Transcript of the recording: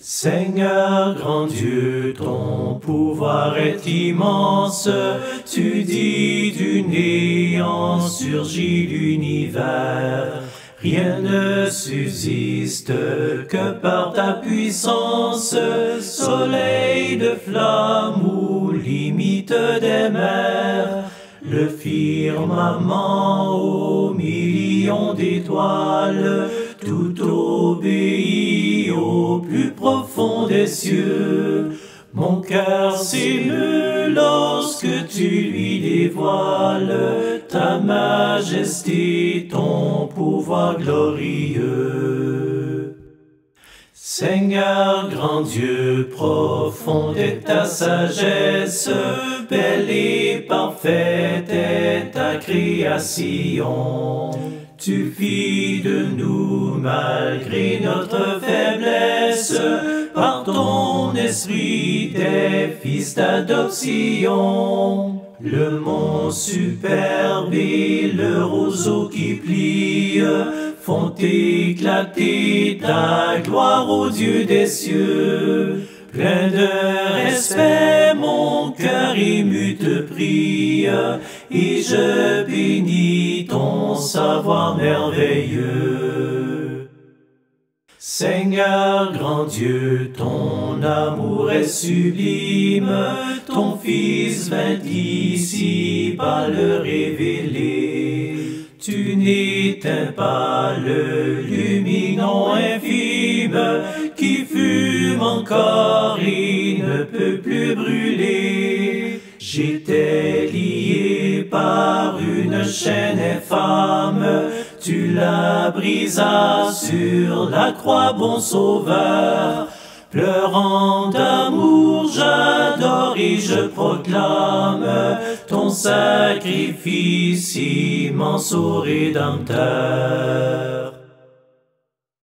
Seigneur grand Dieu, ton pouvoir est immense, tu dis du néant surgit l'univers. Rien ne subsiste que par ta puissance, soleil de flamme ou limite des mers. Le firmament aux millions d'étoiles, tout obéit au plus profond des cieux. Mon cœur s'émeut lorsque tu lui dévoiles ta majesté, ton pouvoir glorieux. Seigneur grand Dieu, profonde est ta sagesse, belle et parfaite est ta création. Tu fis de nous, malgré notre faiblesse, par ton esprit des fils d'adoption. Le mont superbe et le roseau qui plie font éclater ta gloire ô Dieu des cieux. Plein de respect, mon cœur ému te prie, et je bénis ton savoir merveilleux. Seigneur grand Dieu, ton amour est sublime, ton Fils vint ici par le révéler. Tu n'éteins pas le luminon infime qui fume encore et ne peut plus brûler. J'étais lié par une chaîne infâme, tu la brisas sur la croix, bon sauveur. Pleurant d'amour, j'adore et je proclame ton sacrifice immense au Rédempteur.